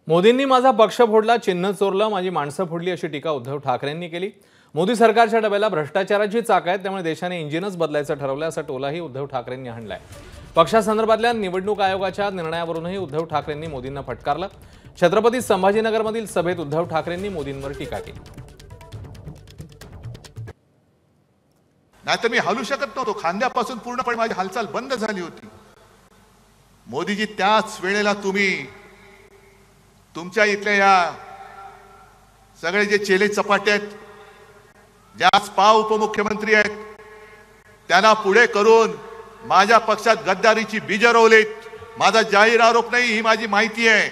मोदींनी माझा पक्ष फोडला, चिन्ह चोरलं, माझी माणसं फोडली अशी टीका उद्धव ठाकरेंनी केली। मोदी सरकारच्या डब्याला भ्रष्टाचाराची चाक आहे, त्यामुळे देशाने इंजिनच बदलायचं ठरवलं असा टोलाही उद्धव ठाकरेंनी हाणलाय। पक्षासंदर्भातल्या निवडणूक आयोगाच्या निर्णयावरूनही उद्धव ठाकरेंनी मोदींना फटकारलं। छत्रपती संभाजीनगरमधील सभेत उद्धव ठाकरेंनी मोदींवर टीका केली। नाहीतर मी हलू शकत नव्हतो, खांद्यापासून पूर्णपणे माझी हालचाल बंद झाली होती। मोदीजी, त्याच वेळेला तुम्ही तुमच्या इथल्या या सगळे जे चेले चपाटे आहेत, ज्या स्पा उपमुख्यमंत्री आहेत, त्यांना पुढे करून माझ्या पक्षात गद्दारीची बीज रोवलीत। माझा जाहीर आरोप नाही, ही माझी माहिती आहे।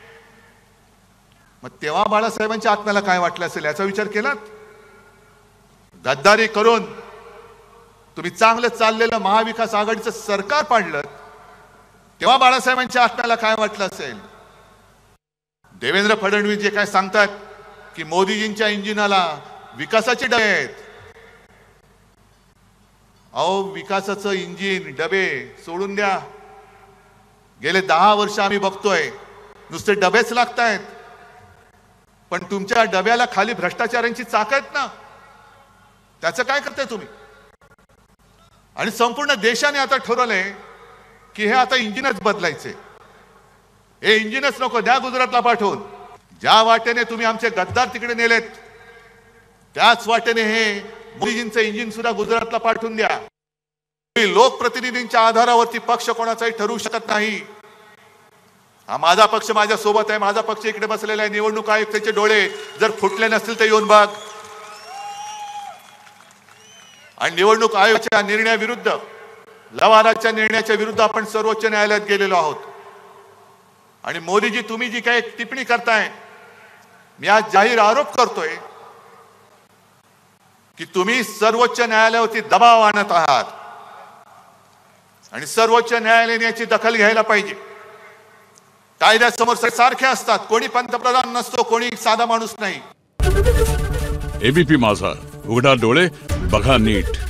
मग तेव्हा बाळासाहेबांच्या आत्म्याला काय वाटलं असेल याचा विचार केलात? गद्दारी करून तुम्ही चांगलं चाललेलं महाविकास आघाडीचं सरकार पाडलं, तेव्हा बाळासाहेबांच्या आत्म्याला काय वाटलं असेल? देवेंद्र फडणवीस जे काय सांगतात की मोदीजींच्या इंजिनाला विकासाचे डबे आहेत, अहो विकासाचं इंजिन डबे सोडून द्या। गेले 10 वर्ष आम्ही बघतोय नुसते डबेच लागतायत, पण तुमच्या डब्याला खाली भ्रष्टाचारांची चाक आहेत ना, त्याचं काय करताय तुम्ही? आणि संपूर्ण देशाने आता ठरवलंय की हे आता इंजिनच बदलायचे। हे इंजिनच नको, द्या गुजरातला पाठवून। ज्या वाटेने तुम्ही आमचे गद्दार तिकडे नेलेत, त्याच वाटेने हे मोदीजींचं इंजिन सुद्धा गुजरातला पाठवून द्या। लोकप्रतिनिधींच्या आधारावरती पक्ष कोणाचाही ठरवू शकत नाही। हा माझा पक्ष माझ्या सोबत आहे, माझा पक्ष इकडे बसलेला आहे। निवडणूक आयुक्ताचे डोळे जर फुटले नसतील तर येऊन बघ। आणि निवडणूक आयोगाच्या निर्णयाविरुद्ध, लवादाच्या निर्णयाच्या विरुद्ध आपण सर्वोच्च न्यायालयात गेलेलो आहोत। आणि मोदीजी, तुम्ही जी काही टिप्पणी करताय, मी आज जाहीर आरोप करतोय की तुम्ही सर्वोच्च न्यायालयावरती दबाव आणत आहात आणि सर्वोच्च न्यायालयाने याची दखल घ्यायला पाहिजे। कायद्यासमोर सारखे असतात, कोणी पंतप्रधान नसतो, कोणी साधा माणूस नाही। एबीपी माझा, उघडा डोळे बघा नीट।